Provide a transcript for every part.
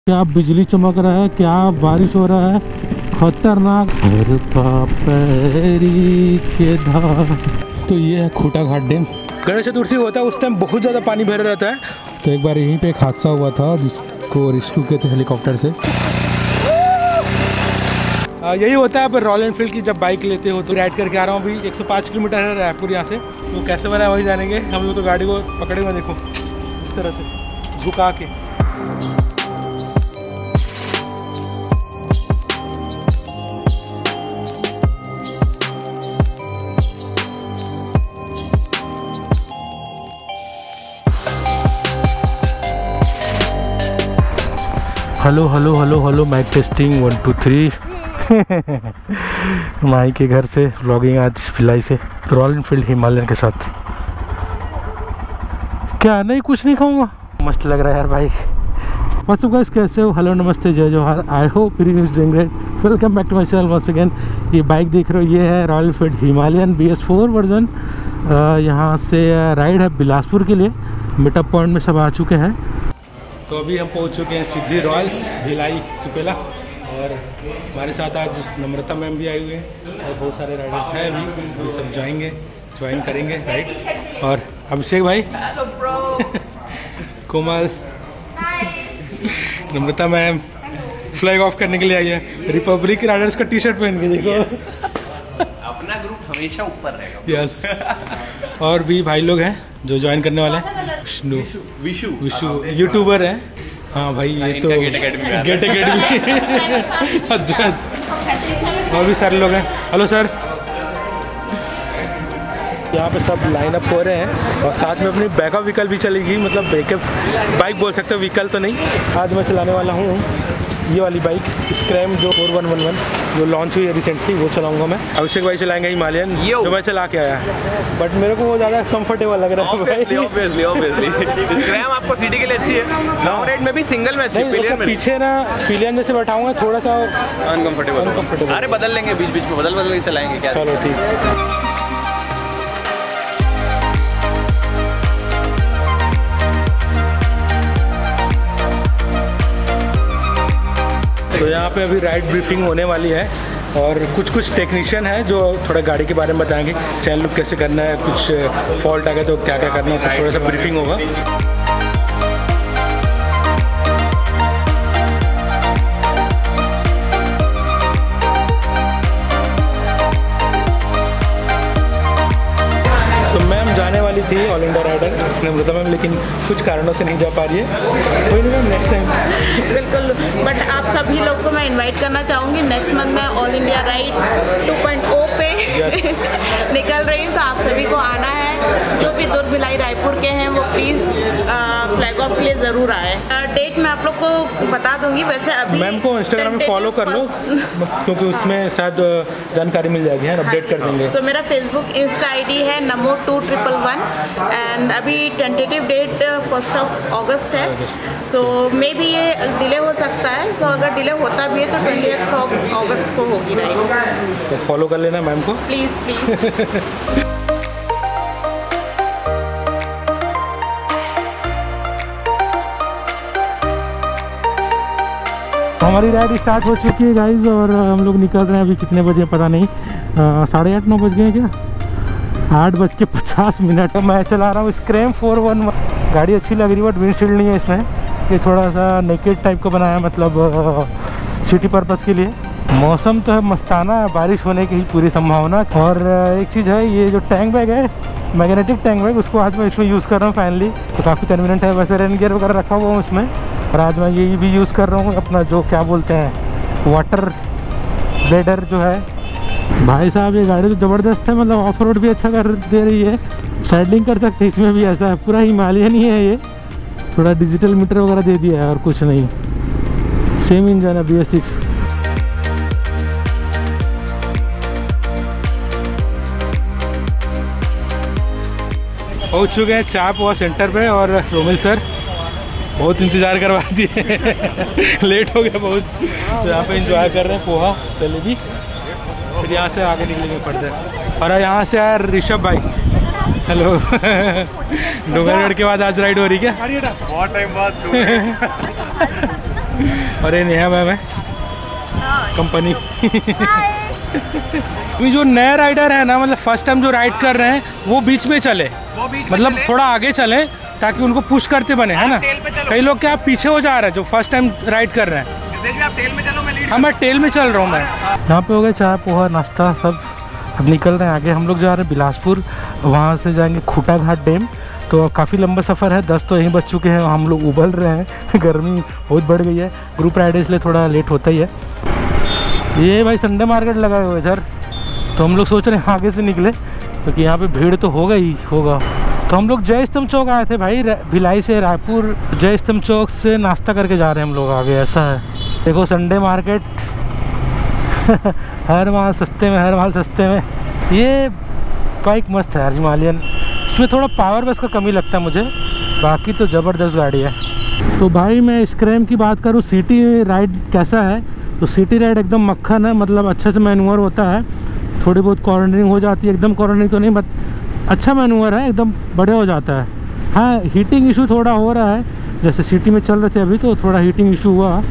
क्या बिजली चमक रहा है, क्या बारिश हो रहा है, खतरनाक। तो ये है खूटा घाट डैम। गणेश चतुर्थी होता है उस टाइम बहुत ज़्यादा पानी भरा रहता है। तो एक बार यहीं पे एक हादसा हुआ था जिसको रेस्क्यू किए थे हेलीकॉप्टर से। यही होता है अब रॉयल एनफील्ड की जब बाइक लेते हो तो। राइड करके आ रहा हूँ अभी 105 किलोमीटर है रायपुर यहाँ से। तो कैसे बना है वही जानेंगे। हम लोग तो गाड़ी को पकड़े हुए देखो इस तरह से झुका के। Hello hello hello hello mike testing 1 2 3। माई के घर से व्लॉगिंग आज फिलाई से रॉयल एनफील्ड हिमालयन के साथ। क्या नहीं कुछ नहीं खाऊंगा, मस्त लग रहा है यार बाइक। व्हाट्स अप गाइस, कैसे हो? हेलो नमस्ते जय जोहार। I hope you is doing great. Welcome back to my channel once again. ये बाइक देख रहे हो ये है royal Enfield Himalayan BS4 version. यहाँ से राइड है बिलासपुर के लिए। मीटअप पॉइंट में सब आ चुके हैं। तो अभी हम पहुंच चुके हैं सिद्धि रॉयल्स भिलाई सुपेला। और हमारे साथ आज नम्रता मैम भी आई हुए हैं और बहुत सारे राइडर्स हैं अभी। वो सब जाएंगे, ज्वाइन करेंगे राइड। और अभिषेक भाई Komal, Namrata ma'am flag off करने के लिए आई है। रिपब्लिक राइडर्स का टी-शर्ट पहन के देखो। अपना ग्रुप हमेशा ऊपर रहेगा। यस। और भी भाई लोग हैं जो ज्वाइन करने वाले हैं। विशु यूट्यूबर है। हाँ भाई ये तो गेट अकेडमी। और भी सारे लोग हैं। Hello sir. यहाँ पे सब लाइन अप हो रहे हैं और साथ में अपनी बैकअप व्हीकल भी चलेगी। मतलब बैकअप बाइक बोल सकते हो, व्हीकल तो नहीं। आज मैं चलाने वाला हूँ ये वाली बाइक स्क्रैम जो 4111 जो लॉन्च हुई है रिसेंटली, वो चलाऊंगा मैं। अभिषेक भाई चलाएंगे हिमालयन जो मैं चला के आया, बट मेरे को वो ज़्यादा कंफर्टेबल लग रहा है भाई। स्क्रैम आपको सिटी के लिए अच्छी है, लॉन्ग राइड में भी, सिंगल में अच्छी है। पीछे ना पिलियन जैसे बैठाऊंगा थोड़ा सा अनकंफर्टेबल। अरे बदल लेंगे, बीच बीच में बदल के चलाएंगे क्या। चलो ठीक। तो यहाँ पे अभी राइड ब्रीफिंग होने वाली है और कुछ टेक्नीशियन हैं जो थोड़ा गाड़ी के बारे में बताएंगे। चैन लुक कैसे करना है, कुछ फॉल्ट आ गया तो क्या क्या करना है, तो थोड़ा सा ब्रीफिंग होगा। वाली थी all India rider Namrata ma'am, लेकिन कुछ कारणों से नहीं जा पा रही है। कोई नहीं मैम, नेक्स्ट टाइम बिल्कुल। बट आप सभी लोग को मैं इनवाइट करना चाहूँगी। नेक्स्ट मंथ मैं ऑल इंडिया राइड 2.0 पे निकल रही हूँ, तो आप सभी को आना है। जो भी दुर्ग भिलाई रायपुर के हैं वो प्लीज़ फ्लैग ऑफ के लिए ज़रूर आए। डेट मैं आप लोग को बता दूंगी। वैसे अभी मैम को इंस्टाग्राम में फॉलो कर लो क्योंकि उसमें शायद जानकारी मिल जाएगी, है अपडेट कर देंगे। तो मेरा फेसबुक इंस्टा ID है namo2111 एंड अभी टेंटेटिव डेट 1 अगस्त है। सो मे बी ये डिले हो सकता है। तो अगर डिले होता भी है तो 20 अगस्त को होगी राइड। तो फॉलो कर लेना मैम को प्लीज़। हमारी राइड स्टार्ट हो चुकी है गाइज और हम लोग निकल रहे हैं। अभी कितने बजे पता नहीं, 8:30 9 बज गए हैं क्या? 8:50। मैं चला रहा हूँ स्क्रैम 411। गाड़ी अच्छी लग रही है बट विंडशील्ड नहीं है इसमें। ये थोड़ा सा नेकेड टाइप का बनाया, मतलब सिटी पर्पस के लिए। मौसम तो है मस्ताना है, बारिश होने की ही पूरी संभावना। और एक चीज़ है, ये जो टैंक बैग है मैग्नेटिक टैंक बैग, उसको आज मैं इसमें यूज़ कर रहा हूँ फाइनली। तो काफ़ी कन्वीनियंट है। वैसे रेन गियर वगैरह रखा हुआ हूँ इसमें, और आज मैं यही भी यूज़ कर रहा हूँ अपना जो क्या बोलते हैं वाटर ब्लेडर जो है। भाई साहब ये गाड़ी तो ज़बरदस्त है, मतलब ऑफ रोड भी अच्छा कर दे रही है। साइडलिंग कर सकते हैं इसमें भी, ऐसा है पूरा हिमालयन ही है ये। थोड़ा डिजिटल मीटर वगैरह दे दिया है और कुछ नहीं। सेम इंजन है BS6। पहुँच चुके हैं चाय पोहा सेंटर पे और रोमिल सर बहुत इंतज़ार करवा दिए। लेट हो गया बहुत। तो यहाँ पे एंजॉय कर रहे हैं पोहा जलेबी। फिर यहाँ से आगे निकलेंगे पड़ते हैं। और यहाँ से यार ऋषभ भाई, हेलो। डूंगरगढ़ के बाद आज राइड हो रही क्या? बहुत टाइम बाद। और ये नेहा मैम है कंपनी। जो नए राइडर है ना, मतलब फर्स्ट टाइम जो राइड कर रहे हैं वो बीच में चले, मतलब थोड़ा आगे चले ताकि उनको पुश करते बने, है ना। कई लोग क्या पीछे हो जा रहे हैं जो फर्स्ट टाइम राइड कर रहे हैं। आप टेल में चलो, मैं लीड। हाँ, मैं टेल में चल रहा हूँ। मैं यहाँ पे हो गया चाय पोहा नाश्ता सब। अब निकल रहे हैं आगे, हम लोग जा रहे हैं बिलासपुर, वहाँ से जाएंगे खूटा घाट डैम। तो काफ़ी लंबा सफ़र है, 10 तो यहीं बज चुके हैं, हम लोग उबल रहे हैं गर्मी बहुत बढ़ गई है, ग्रुप राइड इसलिए थोड़ा लेट होता ही है। ये भाई संडे मार्केट लगा हुआ है इधर, तो हम लोग सोच रहे हैं आगे से निकले क्योंकि यहाँ पे भीड़ तो होगा ही होगा। तो हम लोग जय स्तंभ चौक आए थे भाई, भिलाई से रायपुर जय स्तंभ चौक से नाश्ता करके जा रहे हैं हम लोग आगे, ऐसा है। देखो संडे मार्केट हर माल सस्ते में, हर माल सस्ते में। ये बाइक मस्त है यार, हिमालयन। इसमें थोड़ा पावर बस का कमी लगता है मुझे, बाकी तो ज़बरदस्त गाड़ी है। तो भाई मैं स्क्रैम की बात करूँ, सिटी राइड कैसा है, तो सिटी राइड एकदम मक्खन है, मतलब अच्छे से मैनुअर होता है, थोड़ी बहुत कॉर्नरिंग हो जाती है, एकदम कॉर्नरिंग तो नहीं, बट अच्छा मैनुअर है, एकदम बढ़िया हो जाता है। हाँ, हीटिंग इशू थोड़ा हो रहा है, जैसे सिटी में चल रहे थे अभी तो थोड़ा हीटिंग इशू हुआ।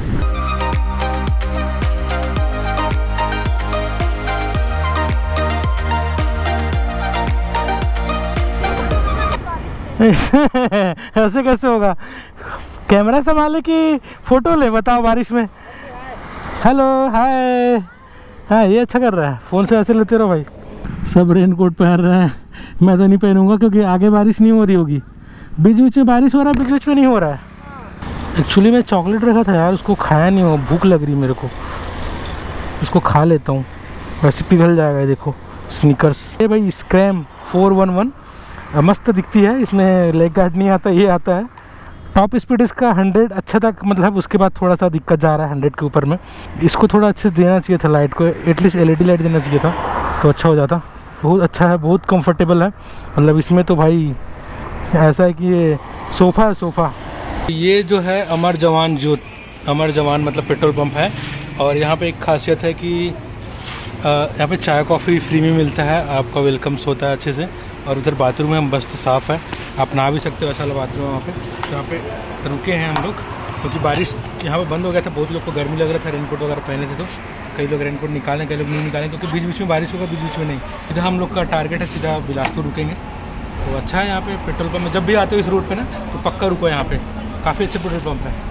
ऐसे कैसे होगा, कैमरा संभाले कि फ़ोटो ले, बताओ बारिश में। हेलो हाय, हाँ ये अच्छा कर रहा है, फ़ोन से ऐसे लेते रहो भाई। सब रेन कोट पहन रहे हैं, मैं तो नहीं पहनूंगा क्योंकि आगे बारिश नहीं हो रही होगी। बीच बीच में बारिश हो रहा है, बीच बीच में नहीं हो रहा है। एक्चुअली मैं चॉकलेट रखा था यार, उसको खाया नहीं हो, भूख लग रही मेरे को, उसको खा लेता हूँ, वैसे पिघल जाएगा। देखो स्नीकर्स, ये भाई स्क्रैम 411 मस्त दिखती है, इसमें लेग गार्ड नहीं आता, ये आता है। टॉप स्पीड इसका 100 अच्छा तक, मतलब उसके बाद थोड़ा सा दिक्कत जा रहा है 100 के ऊपर में। इसको थोड़ा अच्छे से देना चाहिए था लाइट को, एटलीस्ट LED लाइट देना चाहिए था तो अच्छा हो जाता। बहुत अच्छा है, बहुत कंफर्टेबल है, मतलब इसमें तो भाई ऐसा है कि ये सोफ़ा है सोफ़ा। ये जो है अमर जवान ज्योत, अमर जवान मतलब पेट्रोल पंप है। और यहाँ पे एक खासियत है कि यहाँ पे चाय कॉफ़ी फ्री में मिलता है, आपका वेलकम्स होता है अच्छे से। और उधर बाथरूम है, मस्त साफ़ है, आप नहा भी सकते हो, ऐसा वाला बाथरूम है वहाँ पे। तो यहाँ पे रुके हैं हम लोग क्योंकि बारिश यहाँ पे बंद हो गया था, बहुत लोग को गर्मी लग रहा था, रेनकोट वगैरह पहने थे, तो कई लोग रेनकोट निकालें, कई लोग नहीं निकालें क्योंकि बीच बीच में बारिश होगा, बीच बीच में नहीं। सीधा हम लोग का टारगेट है सीधा बिलासपुर रुकेंगे, तो अच्छा है यहाँ पे पेट्रोल पंप में। जब भी आते हो इस रूट पे ना तो पक्का रुको, यहाँ पे काफ़ी अच्छे पेट्रोल पंप है।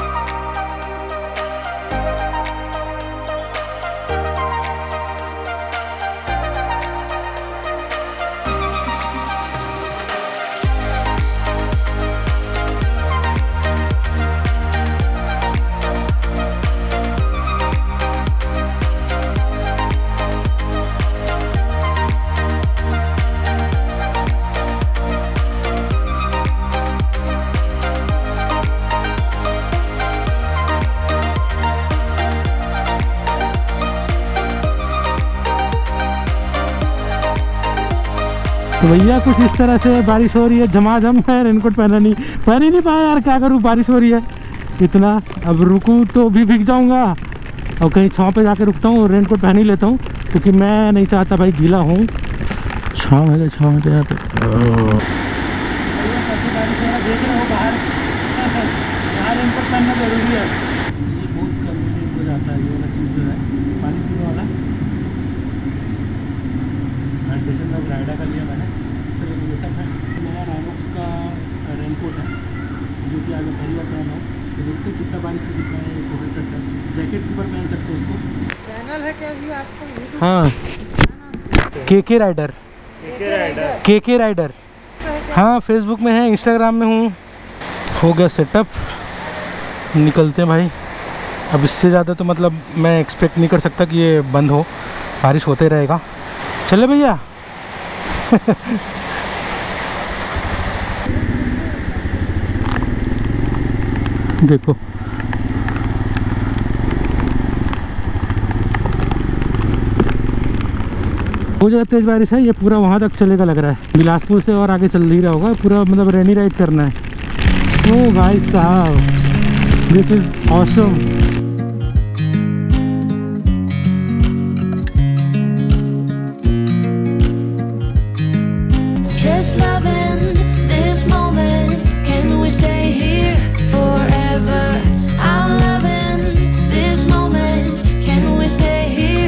तो भैया कुछ इस तरह से बारिश हो रही है, झमाझम है, रेनकोट पहन ही नहीं पाया यार, क्या करूँ, बारिश हो रही है इतना। अब रुकूँ तो भी भीग जाऊँगा, और कहीं छाँव पे जाके रुकता हूँ, रेनकोट पहन ही लेता हूँ क्योंकि मैं नहीं चाहता भाई गीला हूँ। छाँव है, छाँव है यहाँ पे। रेनकोट पहनना जरूरी है, ये बहुत कन्वीनियंट हो जाता है, ये वाला चीज़ जो है पानी पीने वाला। हाइड्रेशन का राइडा का लिया मैंने, इस तरह का गेटअप है। नया राइनॉक्स का रेनकोट है जो कि आगे पहली बार पहना हूँ, तो देखते कितना बारिश में दिखा है, कोट है, जैकेट के ऊपर पहन सकते हो उसको। चैनल है क्या भी आपका? हाँ, के राइडर, के राइडर। हाँ, फेसबुक में है, इंस्टाग्राम में हूँ। हो गया सेटअप, निकलते हैं भाई। अब इससे ज़्यादा तो मतलब मैं एक्सपेक्ट नहीं कर सकता कि ये बंद हो, बारिश होते रहेगा। चले भैया। देखो हो जाए तेज बारिश है, ये पूरा वहाँ तक चलेगा लग रहा है, बिलासपुर से और आगे चल ही रहा होगा पूरा, मतलब रेनी राइड करना है। ओ भाई साहब, this is awesome. This moment, can we stay here forever? I'm loving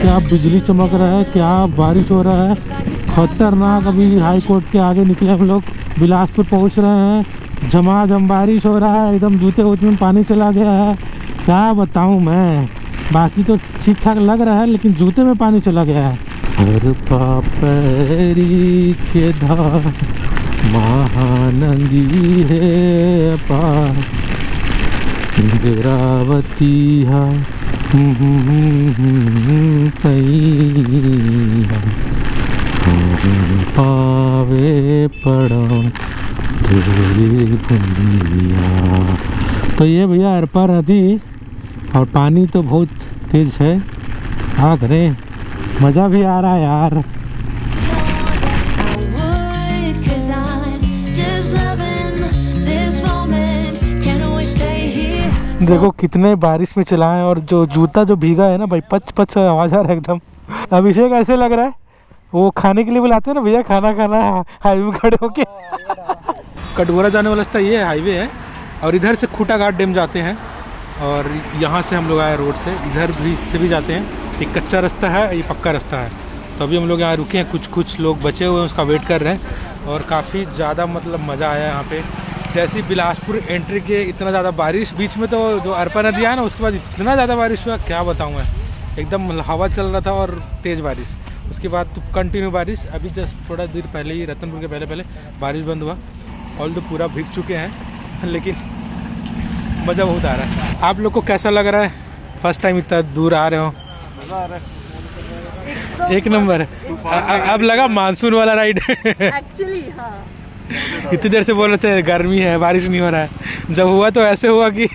क्या बिजली चमक रहा है, क्या बारिश हो रहा है, खतरनाक। अभी हाई कोर्ट के आगे निकले हम लोग, बिलासपुर पहुंच रहे हैं। झमाझम बारिश हो रहा है, एकदम जूते वूते में पानी चला गया है। क्या बताऊं मैं, बाकी तो ठीक ठाक लग रहा है लेकिन जूते में पानी चला गया है। हर पापरी के धार महानदी है अपार, इंद्रावती पावे पड़ा तो ये भैया अरपा नदी, और पानी तो बहुत तेज है। हाँ करें, मज़ा भी आ रहा है यार। देखो कितने बारिश में चलाएं, और जो जूता जो भीगा है ना भाई, पच पच आवाज आ रहा है एकदम। अभिषेक ऐसे लग रहा है वो खाने के लिए बुलाते हैं ना, भैया खाना खाना है, हाईवे में खड़े होके। कटघोरा जाने वाला रास्ता ये हाईवे है, और इधर से खूटा घाट डैम जाते हैं, और यहाँ से हम लोग आए रोड से, इधर भी से भी जाते हैं। एक कच्चा रास्ता है, ये पक्का रास्ता है। तो अभी हम लोग यहाँ रुके हैं, कुछ लोग बचे हुए हैं, उसका वेट कर रहे हैं। और काफ़ी ज़्यादा मतलब मज़ा आया यहाँ पे। जैसे बिलासपुर एंट्री के इतना ज़्यादा बारिश, बीच में तो जो अरपा नदी है ना, उसके बाद इतना ज़्यादा बारिश हुआ, क्या बताऊँ मैं। एकदम हवा चल रहा था और तेज़ बारिश, उसके बाद तो कंटिन्यू बारिश। अभी जस्ट थोड़ा देर पहले ही, रतनपुर के पहले बारिश बंद हुआ। ऑल तो पूरा भीग चुके हैं, लेकिन मज़ा बहुत आ रहा है। आप लोग को कैसा लग रहा है, फर्स्ट टाइम इतना दूर आ रहे हो? एक नंबर है। अब लगा मानसून वाला राइड। एक्चुअली हाँ, इतनी देर से बोल रहे थे गर्मी है, बारिश नहीं हो रहा है, जब हुआ तो ऐसे हुआ कि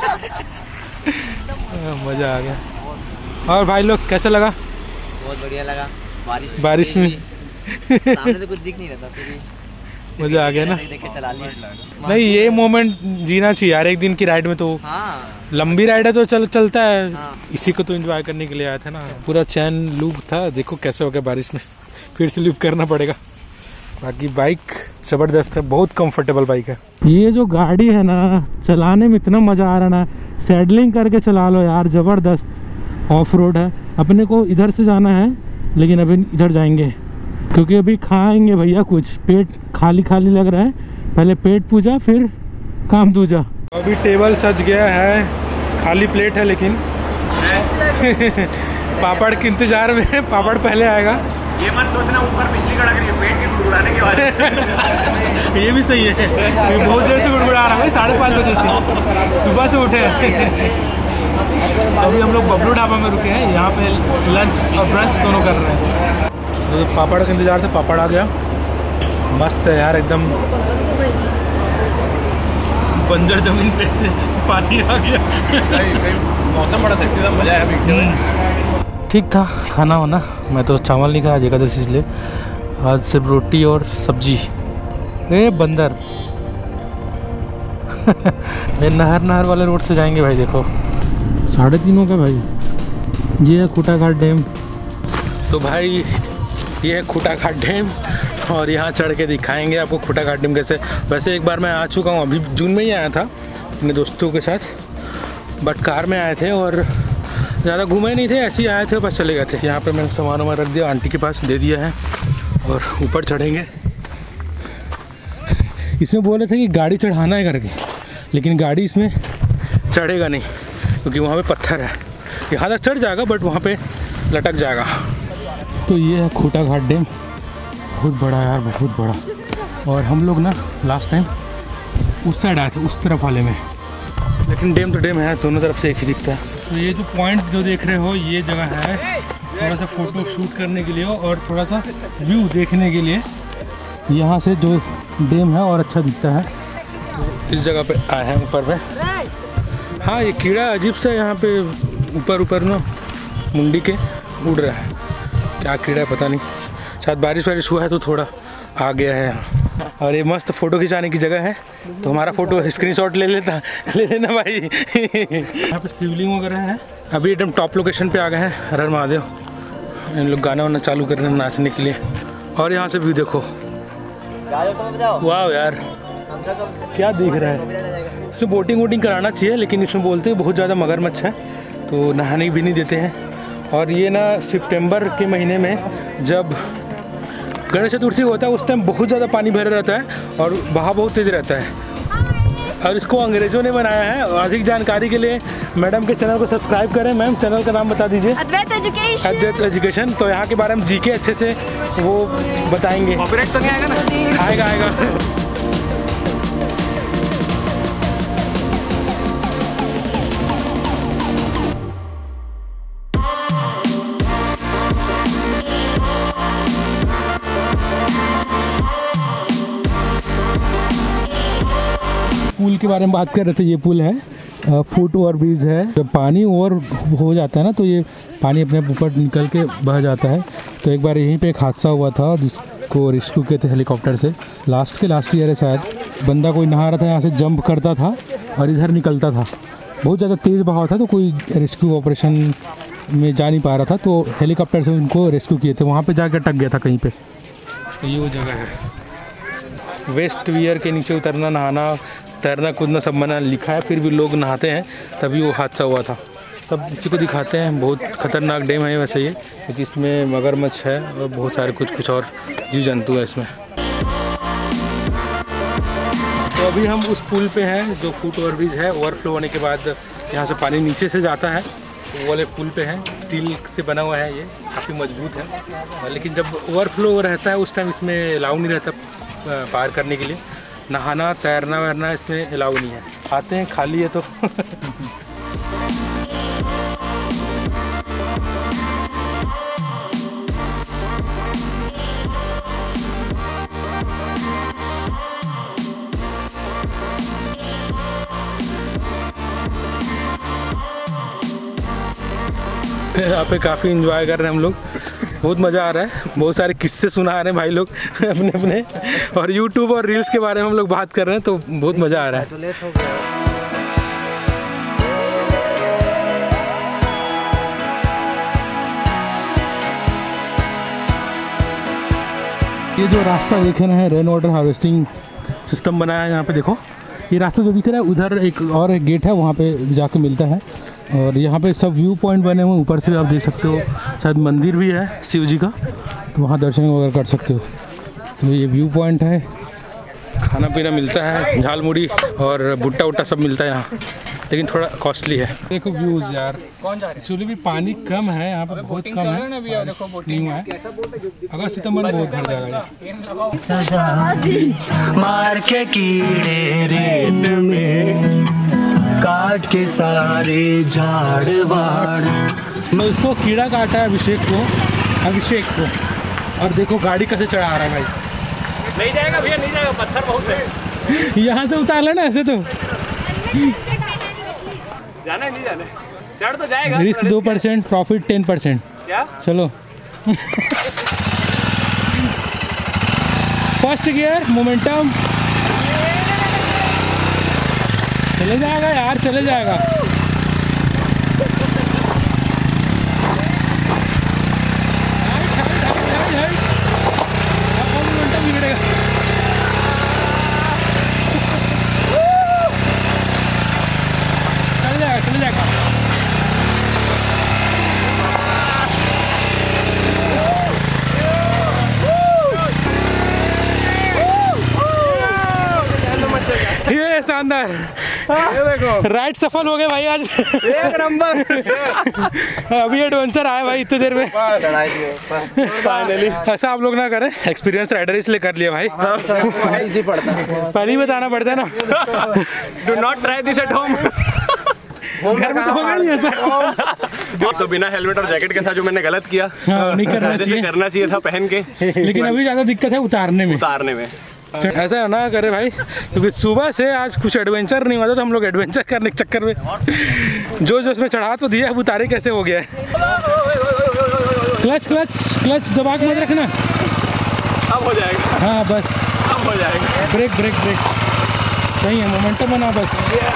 मज़ा आ गया। और भाई लोग कैसा लगा? बहुत बढ़िया लगा। बारिश में सामने तो कुछ दिख नहीं रहा था, फिर मज़ा आ गया ना। देख के चला लिया। नहीं, ये मोमेंट जीना चाहिए यार, एक दिन की राइड में तो। हाँ, लंबी राइड है तो चलता है। हाँ। इसी को तो एंजॉय करने के लिए आया था ना। पूरा चैन लूप था, देखो कैसे हो गया बारिश में, फिर से लूप करना पड़ेगा। बाकी बाइक ज़बरदस्त है, बहुत कंफर्टेबल बाइक है। ये जो गाड़ी है ना, चलाने में इतना मज़ा आ रहा ना, सैडलिंग करके चला लो यार, ज़बरदस्त। ऑफ रोड है, अपने को इधर से जाना है, लेकिन अभी इधर जाएंगे क्योंकि अभी खाएंगे भैया कुछ। पेट खाली खाली लग रहा है, पहले पेट पूजा फिर काम दूजा। अभी टेबल सज गया है, खाली प्लेट है, लेकिन पापड़ के इंतजार में है। पापड़ पहले आएगा। ये मत सोचना ऊपर बिजली कड़क रही है, पेट के गुड़गुड़ाने के बाद। ये भी सही है, ये बहुत देर से गुड़गुड़ा रहा है भाई, 5:30 बजे से, सुबह से उठे हैं। अभी हम लोग बबलू ढाबा में रुके हैं, यहाँ पे लंच और ब्रंच दोनों कर रहे हैं। तो पापड़ का इंतजार था, पापड़ आ गया, मस्त है यार एकदम। बंजर जमीन पे पानी आ गया। मौसम बड़ा सेक्सी था, मजा आया। ठीक था खाना होना। मैं तो चावल नहीं खाया आज एकादशी, इसलिए आज सिर्फ रोटी और सब्जी। ए बंदर। ये नहर वाले रोड से जाएंगे भाई। देखो 3:30 का भाई। ये है खूटा घाट डैम। तो भाई ये है खूटा घाट डैम, और यहाँ चढ़ के दिखाएंगे आपको खूटा घाट डैम कैसे। वैसे एक बार मैं आ चुका हूँ, अभी जून में ही आया था अपने दोस्तों के साथ, बट कार में आए थे और ज़्यादा घूमे नहीं थे, ऐसे ही आए थे, बस चले गए थे। यहाँ पे मैंने सामान वामान रख दिया, आंटी के पास दे दिया है, और ऊपर चढ़ेंगे। इसमें बोले थे कि गाड़ी चढ़ाना है करके, लेकिन गाड़ी इसमें चढ़ेगा नहीं क्योंकि वहाँ पे पत्थर है। यहाँ तक चढ़ जाएगा बट वहाँ पे लटक जाएगा। तो ये है खूटा घाट डैम, बहुत बड़ा यार, बहुत बड़ा। और हम लोग ना लास्ट टाइम उस साइड आए थे, उस तरफ वाले में, लेकिन डैम तो डैम है, दोनों तरफ से एक ही दिखता है। तो ये जो पॉइंट जो देख रहे हो, ये जगह है थोड़ा सा फ़ोटो शूट करने के लिए और थोड़ा सा व्यू देखने के लिए। यहाँ से जो डैम है और अच्छा दिखता है। तो इस जगह पे आए हैं ऊपर पे। हाँ, ये कीड़ा अजीब सा यहाँ पे ऊपर ना मुंडी के उड़ रहा है, क्या कीड़ा है पता नहीं, शायद बारिश वारिश हुआ है तो थोड़ा आ गया है यहाँ। और ये मस्त फ़ोटो खिंचाने की जगह है, तो हमारा फ़ोटो स्क्रीनशॉट ले लेना भाई। यहाँ पे शिवलिंग वगैरह है। अभी एकदम टॉप लोकेशन पे आ गए हैं, हर हर महादेव। इन लोग गाना वाना चालू कर रहे हैं नाचने के लिए। और यहाँ से व्यू देखो, वाह यार क्या दिख रहा है। इसमें बोटिंग वोटिंग कराना चाहिए, लेकिन इसमें बोलते हैं बहुत ज़्यादा मगरमच्छ है, तो नहाने भी नहीं देते हैं। और ये ना सितंबर के महीने में जब गणेश चतुर्थी होता है उस टाइम बहुत ज़्यादा पानी भरा रहता है और बहाव बहुत तेज़ रहता है। और इसको अंग्रेज़ों ने बनाया है। और अधिक जानकारी के लिए मैडम के चैनल को सब्सक्राइब करें। मैम चैनल का नाम बता दीजिए। अद्वैत एजुकेशन। अद्वैत एजुकेशन। तो यहाँ के बारे में जीके अच्छे से वो बताएंगे। कॉपीराइट तो नहीं आएगा ना? आएगा आएगा। पुल के बारे में बात कर रहे थे। ये पुल है फुट ओवर ब्रिज है। जब पानी ओवर हो जाता है ना तो ये पानी अपने ऊपर निकल के बह जाता है। तो एक बार यहीं पे एक हादसा हुआ था जिसको रेस्क्यू किए थे हेलीकॉप्टर से। लास्ट ईयर है शायद। बंदा कोई नहा रहा था, यहाँ से जंप करता था और इधर निकलता था। बहुत ज़्यादा तेज़ बहाव था तो कोई रेस्क्यू ऑपरेशन में जा नहीं पा रहा था, तो हेलीकॉप्टर से उनको रेस्क्यू किए थे। वहाँ पर जाकर अटक गया था कहीं पर। तो ये वो जगह है। वेस्ट वियर के नीचे उतरना, नहाना, तैरना, कूदना सब मना लिखा है, फिर भी लोग नहाते हैं। तभी वो हादसा हुआ था। तब इसी को दिखाते हैं। बहुत खतरनाक डैम है वैसे ये, क्योंकि इसमें मगरमच्छ है और बहुत सारे कुछ और जीव जंतु है इसमें। तो अभी हम उस पुल पे हैं जो फुट ओवर ब्रिज है। ओवरफ्लो होने के बाद यहाँ से पानी नीचे से जाता है। वो वाले पुल पे हैं। स्टील से बना हुआ है, ये काफ़ी मजबूत है। लेकिन जब ओवरफ्लो रहता है उस टाइम इसमें अलाउ नहीं रहता पार करने के लिए। नहाना, तैरना वैरना इसमें अलाउ नहीं है। आते हैं, खाली है तो यहाँ पे काफ़ी इंजॉय कर रहे हैं हम लोग। बहुत मज़ा आ रहा है। बहुत सारे किस्से सुना रहे हैं भाई लोग अपने अपने, और यूट्यूब और रील्स के बारे में हम लोग बात कर रहे हैं, तो बहुत मज़ा आ रहा है। ये जो रास्ता देख रहे हैं, रेन वाटर हार्वेस्टिंग सिस्टम बनाया है यहाँ पे। देखो ये रास्ता जो दिख रहा है, उधर एक और एक गेट है, वहाँ पे जाके मिलता है। और यहाँ पे सब व्यू पॉइंट बने हुए, ऊपर से आप देख सकते हो। शायद मंदिर भी है शिव जी का, तो वहाँ दर्शन वगैरह कर सकते हो। तो ये व्यू पॉइंट है। खाना पीना मिलता है, झाल मुड़ी और भुट्टा उट्टा सब मिलता है यहाँ, लेकिन थोड़ा कॉस्टली है। देखो व्यूज़ यार, एक्चुअली भी पानी कम है यहाँ पे, बहुत कम है, नहीं हुआ है। अगस्त सितंबर में बहुत भर जाएगा। मार के कीड़े रेत में काट के सारे झाड़ वाड़। मैं उसको कीड़ा काटा है अभिषेक को, और देखो गाड़ी कैसे चढ़ा रहा है भाई। नहीं जाएगा भैया, नहीं जाएगा, पत्थर बहुत है। यहाँ से उतार लेना ऐसे तो जाना है, नहीं जाना है, चढ़ तो जाएगा। Risk 2%, profit 10%। क्या चलो फर्स्ट गियर मोमेंटम। चले जाएगा यार, चले जाएगा। मोमेंटम बिगड़ेगा। चले जाएगा। ये शानदार, ये देखो राइड सफल हो गए भाई आज। एक नंबर। अभी एडवेंचर आया भाई इतनी देर में। फाइनली ऐसा आप लोग ना करें, एक्सपीरियंस राइडर इसलिए कर लिया भाई। पहले ही बताना पड़ता है ना। Do not try this at home. घर में तो होगा नहीं ऐसा। तो बिना हेलमेट और जैकेट के साथ जो मैंने गलत किया, नहीं करना चाहिए। करना चाहिए था पहन के। लेकिन अभी ज़्यादा दिक्कत है उतारने में। ऐसा ना करे भाई, क्योंकि सुबह से आज कुछ एडवेंचर नहीं हुआ था, तो हम लोग एडवेंचर करने के चक्कर में जो उसमें चढ़ा तो दिया, अब उतारे कैसे हो गया है। क्लच दबा के मत रखना। अब हो जाएगा। हाँ बस, अब हो जाएगा। ब्रेक सही है, मोमेंटम बना बस।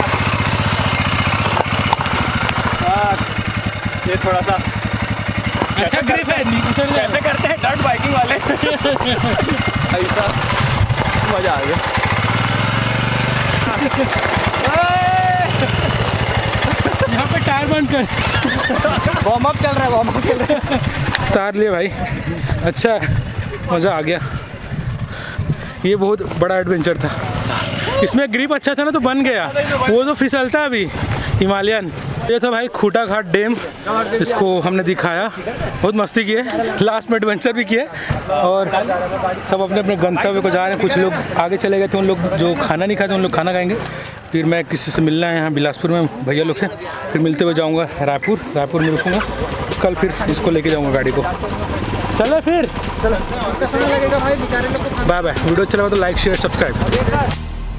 ये थोड़ा सा अच्छा ग्रिप है, उतर जाए। कैसे करते हैं डर्ट बाइकिंग वाले। ऐसा मजा आ गया। यहाँ पे टायर टायर बंद कर। वार्म अप चल रहा है, वार्म अप चल रहा है। उतार लिए भाई, अच्छा मज़ा आ गया। ये बहुत बड़ा एडवेंचर था। इसमें ग्रिप अच्छा था ना तो बन गया, वो तो फिसलता अभी हिमालयन। ये था भाई खूटा घाट डैम, इसको हमने दिखाया, बहुत मस्ती किए, लास्ट में एडवेंचर भी किए और सब अपने अपने गंतव्य को जा रहे हैं। कुछ लोग आगे चले गए थे, उन लोग जो खाना नहीं खाते उन लोग खाना खाएंगे। फिर मैं किसी से मिलना है यहाँ बिलासपुर में भैया लोग से, फिर मिलते हुए जाऊँगा रायपुर में रुकूँगा, कल फिर इसको लेके जाऊँगा गाड़ी को। चले फिर, चलो समय लगेगा भाई बेचारे लोग। Bye bye. वीडियो अच्छा लगा तो लाइक शेयर सब्सक्राइब।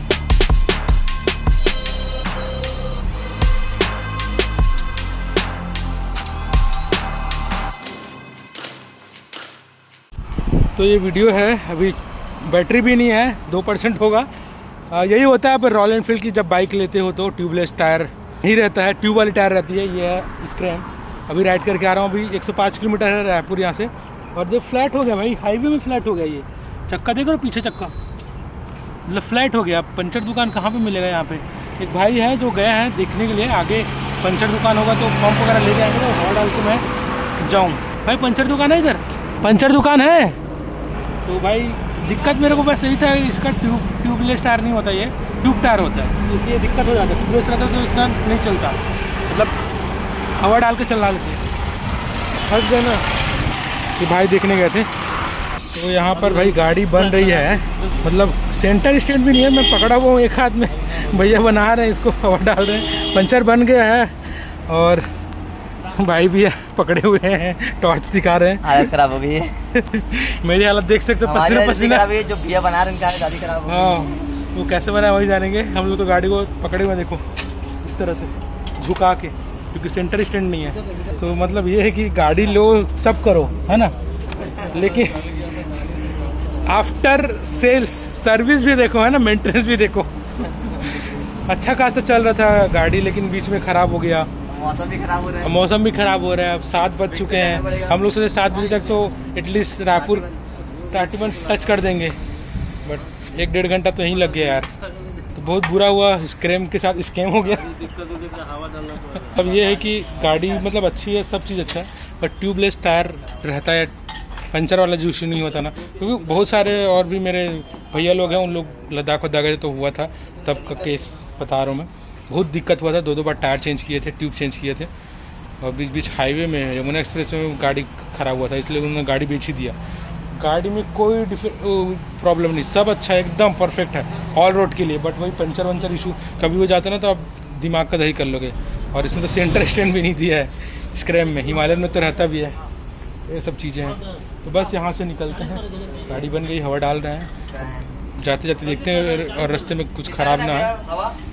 तो ये वीडियो है, अभी बैटरी भी नहीं है, 2% होगा। यही होता है पर रॉयल एनफील्ड की जब बाइक लेते हो तो ट्यूबलेस टायर नहीं रहता है, ट्यूब वाली टायर रहती है। ये है स्क्रैम। अभी राइड करके आ रहा हूँ, अभी 105 किलोमीटर है रायपुर यहाँ से, और देख फ्लैट हो गया भाई, हाईवे में फ्लैट हो गया। ये चक्का देखो, पीछे चक्का मतलब फ्लैट हो गया। पंचर दुकान कहाँ पे मिलेगा यहाँ पे? एक भाई है जो गए हैं देखने के लिए, आगे पंचर दुकान होगा तो पंप वगैरह ले जाएंगे, तो हवा डाल के मैं जाऊँ। भाई पंचर दुकान है इधर, पंचर दुकान है। तो भाई दिक्कत मेरे को बस यही था, इसका ट्यूबलेस टायर नहीं होता, ये ट्यूब टायर होता है, तो इसलिए दिक्कत हो जाता है। ट्यूबलेस रहता तो इतना नहीं चलता, मतलब हवा डाल के चला लेते। फंस गए ना। कि भाई देखने गए थे तो यहाँ पर भाई गाड़ी बन रही है, मतलब सेंटर स्टैंड भी नहीं है, मैं पकड़ा हुआ हूँ एक हाथ में, भैया बना रहे हैं इसको, हवा डाल रहे हैं। पंचर बन गया है और भाई भी है पकड़े हुए हैं, टॉर्च दिखा रहे हैं। हालत खराब हो गई है। मेरी हालत देख सकते हो, पसीना पसीना। जो भैया बना रहे हैं गाड़ी खराब हो गई। हाँ, वो कैसे बना है वही जानेंगे। हम लोग तो गाड़ी को पकड़े हुए देखो इस तरह से झुका के, क्योंकि सेंटर स्टैंड नहीं है। तो मतलब ये है कि गाड़ी लो सब करो, है ना, लेकिन आफ्टर सेल्स सर्विस भी देखो, है ना, मेंटेनेंस भी देखो। अच्छा खासा चल रहा था गाड़ी, लेकिन बीच में खराब हो गया। मौसम भी खराब हो रहा है। मौसम भी खराब हो रहा है। अब 7 बज चुके हैं, हम लोग सोचे 7 बजे तक तो एटलीस्ट रायपुर तकरीबन टच कर देंगे, बट 1-1.5 घंटा तो यहीं लग गया यार। तो बहुत बुरा हुआ, स्क्रैम के साथ स्कैम हो गया। अब ये है कि गाड़ी मतलब अच्छी है, सब चीज़ अच्छा है, पर ट्यूबलेस टायर रहता है, पंचर वाला जो इशू नहीं होता ना। क्योंकि बहुत सारे और भी मेरे भैया लोग हैं, उन लोग लद्दाख वद्दाख तो हुआ था, तब का केस बता रहा हूँ मैं। बहुत दिक्कत हुआ था, 2-2 बार टायर चेंज किए थे, ट्यूब चेंज किए थे। और बीच बीच हाईवे में यमुना एक्सप्रेस में गाड़ी ख़राब हुआ था, इसलिए उन्होंने गाड़ी बेच ही दिया। गाड़ी में कोई प्रॉब्लम नहीं, सब अच्छा है, एकदम परफेक्ट है ऑल रोड के लिए। बट वही पंचर वंचर इशू कभी हो जाता है ना, तो आप दिमाग का दही कर लोगे। और इसमें तो सेंटर स्टैंड भी नहीं दिया है स्क्रैम में, हिमालयन में तो रहता भी है। ये सब चीज़ें हैं। तो बस यहाँ से निकलते हैं, गाड़ी बन गई, हवा डाल रहे हैं, जाते जाते देखते हैं और रास्ते में कुछ ख़राब ना है।